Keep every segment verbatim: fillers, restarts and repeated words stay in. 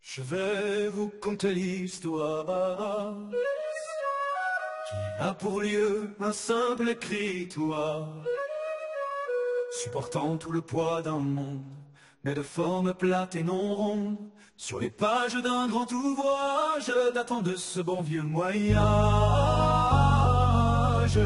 Je vais vous conter l'histoire qui a pour lieu un simple écritoire, supportant tout le poids d'un monde, mais de forme plate et non ronde, sur les pages d'un grand ouvrage datant de ce bon vieux Moyen Âge.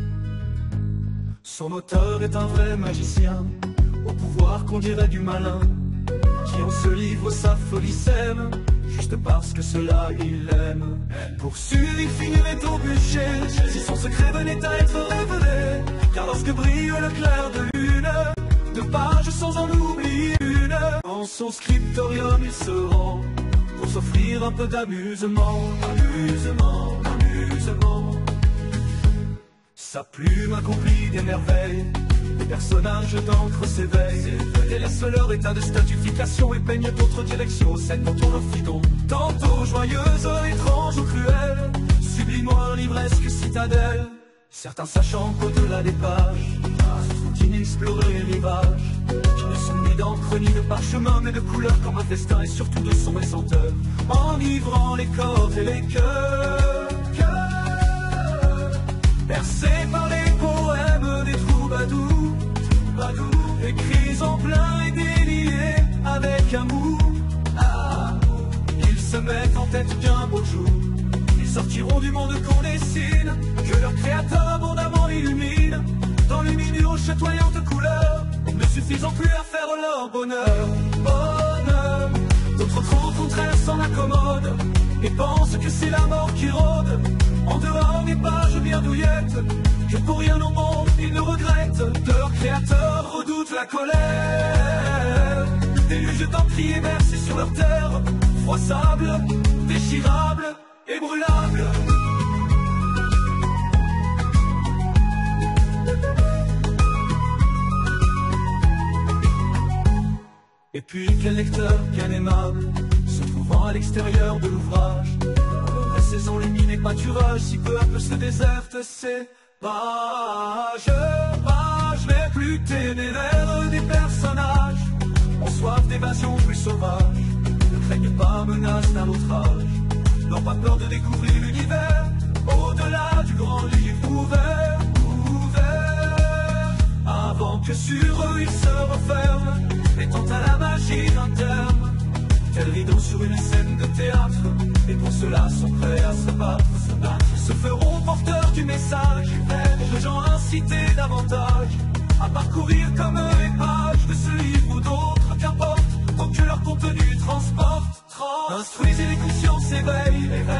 Son auteur est un vrai magicien, au pouvoir qu'on dirait du malin, qui en ce livre sa folie sème, juste parce que cela il aime. Poursuivre, il finirait au bûcher, si son secret venait à être révélé, car lorsque brille le clair de lune, deux pages sans en oublier une, en son scriptorium il se rend, pour s'offrir un peu d'amusement, amusement, amusement. Sa plume accomplit des merveilles, les personnages d'encre s'éveillent et laissent leur état de statification et peignent d'autres directions, scènes dont on leur fit don. Tantôt joyeuses, étranges ou cruelles, sublimant livresque citadelle. Certains sachant qu'au-delà des pages, sont inexplorés les rivages, qui ne sont ni d'encre ni de parchemin, mais de couleurs comme un festin et surtout de sons et senteurs, enivrant les corps et les cœurs. Percés par les poèmes des troubadours, troubadours, écrits en plein et déliés avec amour. Ah, ils se mettent en tête bien beau jour, ils sortiront du monde qu'on dessine, que leur créateur abondamment illumine, dans lumineux chatoyantes couleurs, ne suffisant plus à faire leur bonheur. Bonheur, d'autres trop au contraire s'en accommodent, et pensent que c'est la mort qui rôde, en dehors des pages bien douillettes, que pour rien au monde ils ne regrettent, de leur créateur redoutent la colère. Déluge d'encriers versés sur leur terre, froissable, déchirable et brûlable. Et puis quel lecteur, quel aimable, se trouvant à l'extérieur de l'ouvrage, la saison, les mines et pâturages, si peu à peu se désertent ces pages, pages les plus téméraires des personnages, ont soif d'évasion plus sauvage, ne craignent pas menace d'un autre âge, n'ont pas peur de découvrir l'univers, au-delà du grand livre ouvert, ouvert, avant que sur eux il se referme, étant à la magie d'un terme, tel rideau sur une scène de théâtre, et pour cela sont prêts à se battre, se battre, se feront porteurs du message, pour de gens incités davantage, à parcourir comme eux les pages de ce livre ou d'autres, qu'importe, tant que leur contenu transporte, trans, instruisez les consciences, éveillent,